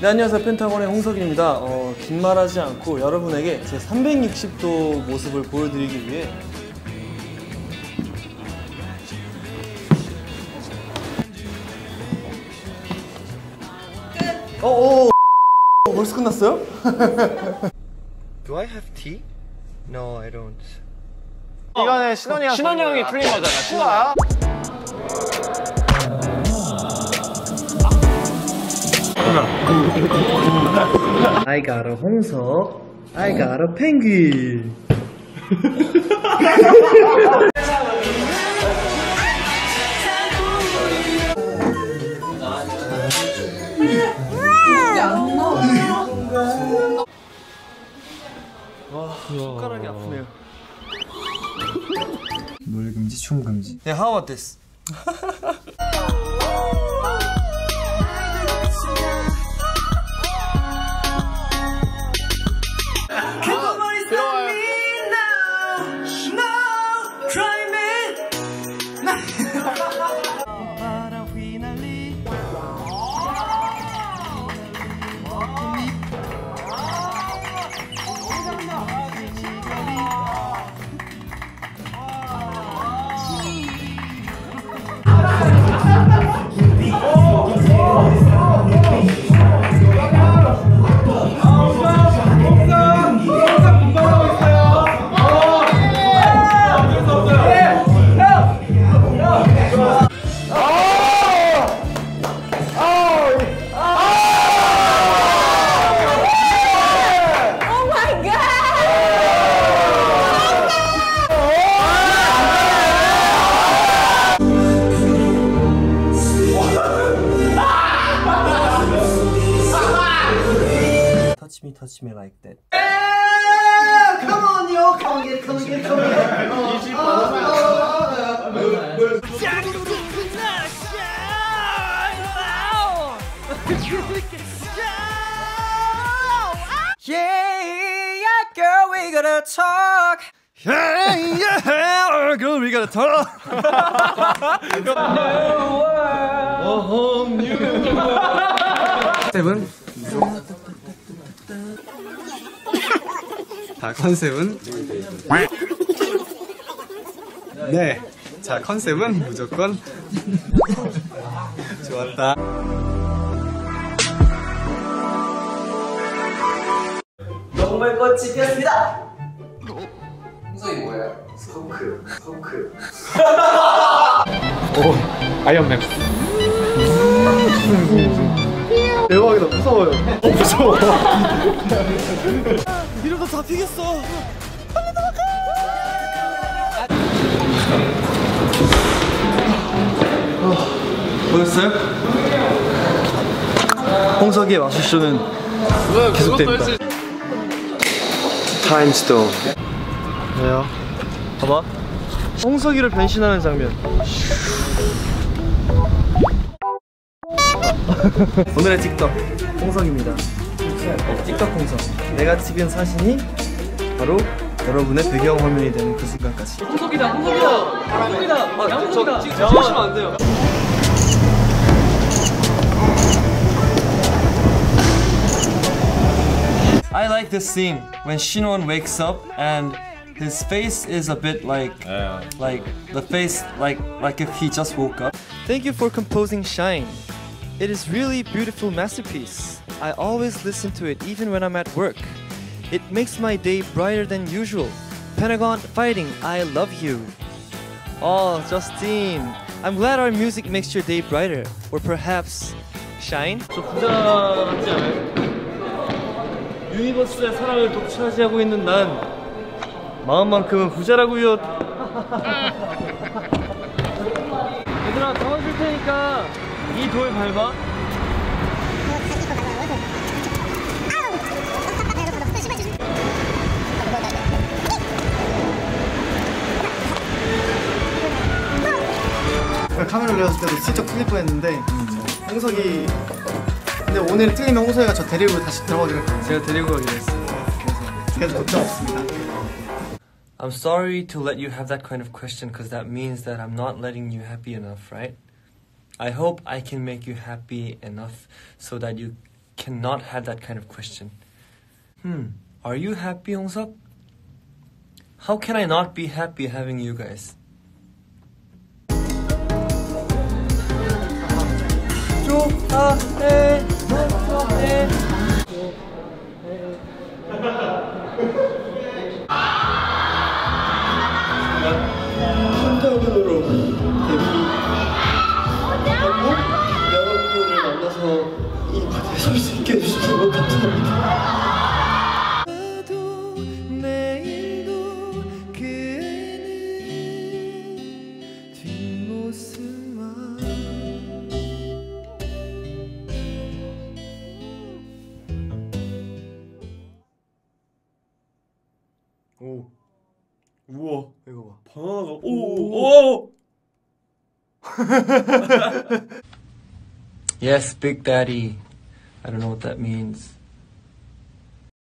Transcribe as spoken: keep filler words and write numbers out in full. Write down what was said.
네, 안녕하세요. 펜타곤의 홍석입니다. 어, 긴 말하지 않고 여러분에게 제 삼백육십 도 모습을 보여드리기 위해 끝! 어, 어, 어, 벌써 끝났어요? Do I have tea? No, I don't. 어, 이거는 신원이 형 신원이 형이 틀린 거잖아. 신원. I got a 홍석, I got a penguin. 와, 손가락이 아프네요. 노래 금지, 춤 금지. Yeah, how about this? Touch me, touch me like that. Yeah, come on, yo, come on, get, come on, get, come on, Yeah, yeah, girl, we gotta talk. Yeah, yeah, girl, we gotta talk. 컨셉은 자 컨셉은 네, 자 컨셉은 무조건 좋았다. 정말 꽃이 피었습니다. 홍석이 뭐예요? 성크, 성크. 오, 아이언맨. 대박이다, 무서워요. 어, 무서워. 이러다 다 피겠어. 빨리 도망가. 어, 보셨어요? 홍석이의 마술쇼는 계속됩니다. 타임스톤. 왜요? 봐봐. 홍석이를 변신하는 장면. 오늘의 틱톡 홍석입니다. 틱톡 홍석. 내가 찍은 사진이 바로 여러분의 배경 화면이 되는 그 순간까지. 홍석이다, 홍석이다, 홍석이다. 아, 양홍석이다. 찍으시면 안 돼요. I like this scene when Shinwon wakes up and his face is a bit like, yeah. like the face like like if he just woke up. Thank you for composing Shine. It is really beautiful masterpiece. I always listen to it even when I'm at work. It makes my day brighter than usual. Pentagon Fighting, I love you. Oh, Justine, I'm glad our music makes your day brighter. Or perhaps Shine? 저 부자 같지 않아요? 유니버스의 사랑을 독차지하고 있는 난 마음만큼은 부자라고요. 얘들아, 도와줄 테니까 이 돌 밟아. 카메라 올렸을 때도 슬쩍 틀릴 뻔했는데 홍석이 근데 오늘 틀리면 홍석이가 저 데리고 다시 들어가기로 했거든요. 제가 데리고 가기로 했어요. 그래서 그래서 걱정 없습니다. I'm sorry to let you have that kind of question because that means that I'm not letting you happy enough, right? I hope I can make you happy enough so that you cannot have that kind of question. Hmm, are you happy, Hongseok? How can I not be happy having you guys? 좋아해, 좋아해. 한편으로 데뷔하고 여러분을 만나서 이 무대에 설 수 있게 해주셔서 너무 감사합니다. 내일도 그애는 뒷모습만 오 우와 이거 봐 바나나가 오오 Yes, Big Daddy. I don't know what that means.